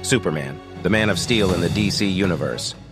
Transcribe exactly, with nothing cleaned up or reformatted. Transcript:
Superman, the Man of Steel in the D C universe.